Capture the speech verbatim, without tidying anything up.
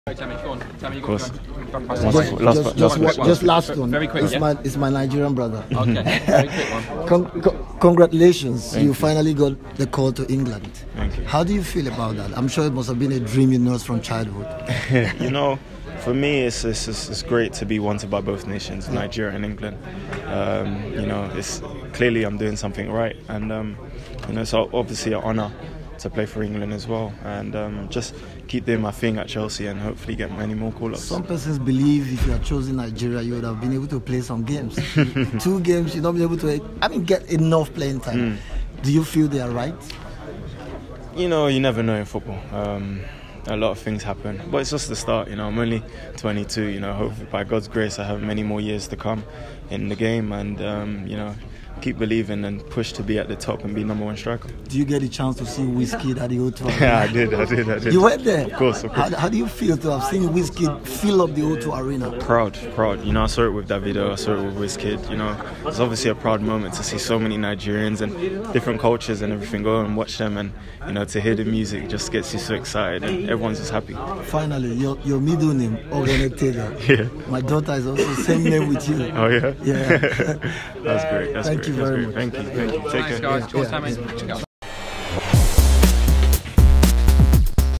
Tammy, go on. Tammy, you Of course. Go on. Just, Just, just, just, last, one- just last one. Very quick, It's yeah? my, it's my Nigerian brother. Okay, very quick one. Con- co- congratulations, Thank you, you. finally got the call to England. Thank you. How do you feel about that? I'm sure it must have been a dream you nursed from childhood. You know, for me, it's, it's it's it's great to be wanted by both nations, Nigeria and England. Um, you know, it's clearly I'm doing something right, and um, you know, it's obviously an honour to play for England as well, and um, just keep doing my thing at Chelsea and hopefully get many more call-ups. Some persons believe if you had chosen Nigeria, you would have been able to play some games. Two games, you'd not be able to, I mean, get enough playing time. Do you feel they are right? You know, you never know in football. Um, a lot of things happen, but it's just the start. You know, I'm only twenty-two. You know, hopefully by God's grace, I have many more years to come in the game, and um, you know, keep believing and push to be at the top and be number one striker. Do you get a chance to see Wizkid at the O two? Yeah, I did, I did, I did. You went there? Of course, of course. How, how do you feel to have seen Wizkid fill up the O two Arena? Proud, proud. You know, I saw it with Davido, I saw it with Wizkid. You know, it's obviously a proud moment to see so many Nigerians and different cultures and everything go and watch them, and you know, to hear the music just gets you so excited, and everyone's just happy. Finally, your, your middle name, Ogenetega. Yeah. My daughter is also the same name with you. Oh yeah. Yeah. That's great. That's Thank great. you That's very great. much. Thank you. Thank you. Take Thanks, care. guys. Cheers, Yeah. Tammy.